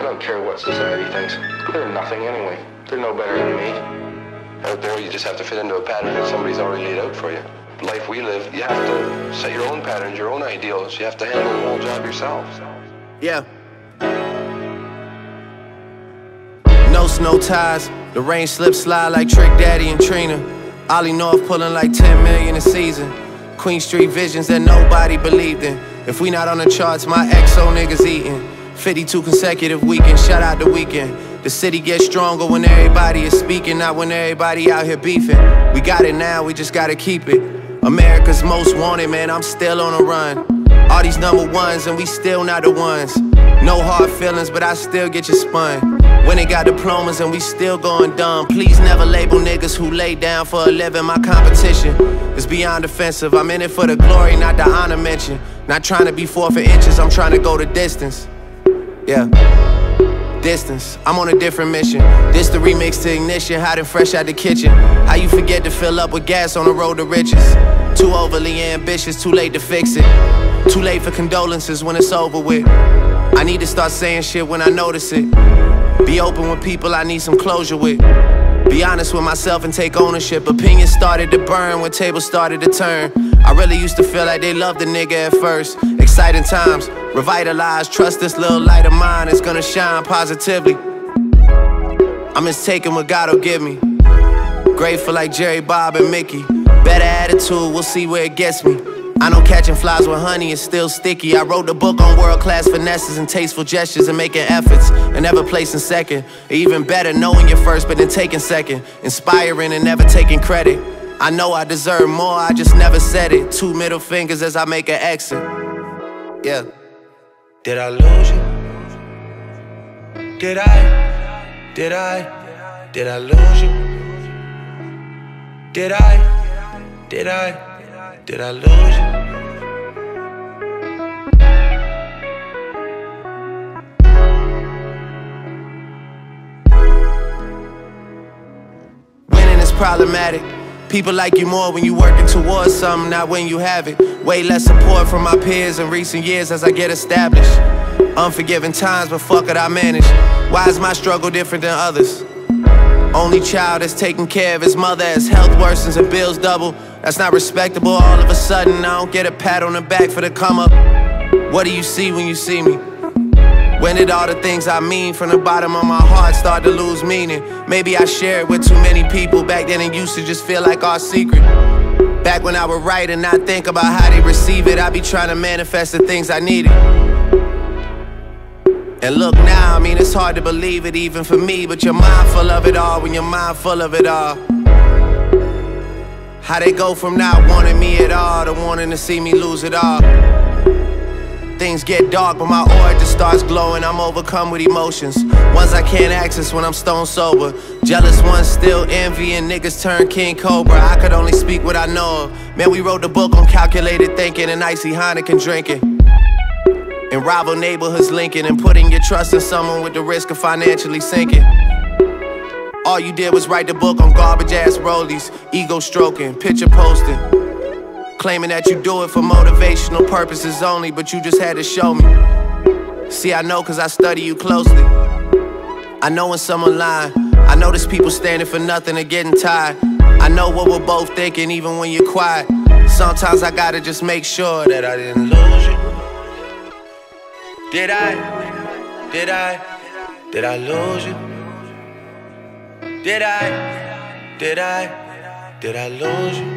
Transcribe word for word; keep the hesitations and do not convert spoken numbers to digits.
don't care what society thinks. They're nothing anyway. They're no better than me. Out there, you just have to fit into a pattern that somebody's already laid out for you. The life we live, you have to set your own patterns, your own ideals. You have to handle the whole job yourself. Yeah. No snow ties, the rain slip slide like Trick Daddy and Trina. Oli North pulling like ten million a season. Queen Street visions that nobody believed in. If we not on the charts, my X O niggas eating. fifty-two consecutive weekends, shout out the weekend. The city gets stronger when everybody is speaking, not when everybody out here beefing. We got it now, we just gotta keep it. America's most wanted, man, I'm still on a run. All these number ones and we still not the ones. No hard feelings, but I still get you spun. When they got diplomas and we still going dumb. Please never label niggas who lay down for a living. My competition is beyond offensive. I'm in it for the glory, not the honor mention. Not trying to be four for inches, I'm trying to go the distance. Yeah, distance, I'm on a different mission. This the remix to Ignition, hot and fresh out the kitchen. How you forget to fill up with gas on the road to riches? Too overly ambitious, too late to fix it. Too late for condolences when it's over with. I need to start saying shit when I notice it. Be open with people I need some closure with. Be honest with myself and take ownership. Opinions started to burn when tables started to turn. I really used to feel like they loved the nigga at first. Exciting times, revitalized. Trust this little light of mine, it's gonna shine positively. I'm just taking what God will give me. Grateful like Jerry, Bob, and Mickey. Better attitude, we'll see where it gets me. I know catching flies with honey is still sticky. I wrote the book on world-class finesses and tasteful gestures and making efforts and never placing second. Or even better, knowing you're first but then taking second. Inspiring and never taking credit. I know I deserve more, I just never said it. Two middle fingers as I make an exit. Yeah. Did I lose you? Did I? Did I? Did I lose you? Did I? Did I? Did I lose you? Winning is problematic. People like you more when you working towards something, not when you have it. Way less support from my peers in recent years as I get established. Unforgiving times, but fuck it, I manage. Why is my struggle different than others? Only child that's taking care of his mother as health worsens and bills double. That's not respectable. All of a sudden, I don't get a pat on the back for the come up. What do you see when you see me? When did all the things I mean from the bottom of my heart start to lose meaning? Maybe I share it with too many people. Back then it used to just feel like our secret. Back when I would write and not think about how they receive it, I'd be trying to manifest the things I needed. And look now, I mean, it's hard to believe it even for me, but you're mindful of it all when you're mindful of it all. How they go from not wanting me at all to wanting to see me lose it all. Things get dark, but my aura just starts glowing. I'm overcome with emotions, ones I can't access when I'm stone sober. Jealous ones still envying, niggas turn King Cobra. I could only speak what I know of. Man, we wrote the book on calculated thinking and icy Heineken drinking. In rival neighborhoods linking and putting your trust in someone with the risk of financially sinking. All you did was write the book on garbage ass rollies, ego stroking, picture posting, claiming that you do it for motivational purposes only, but you just had to show me. See, I know cause I study you closely. I know when someone lying. I notice people standing for nothing and getting tired. I know what we're both thinking even when you're quiet. Sometimes I gotta just make sure that I didn't lose you. Did I, did I, did I lose you? Did I, did I, did I lose you?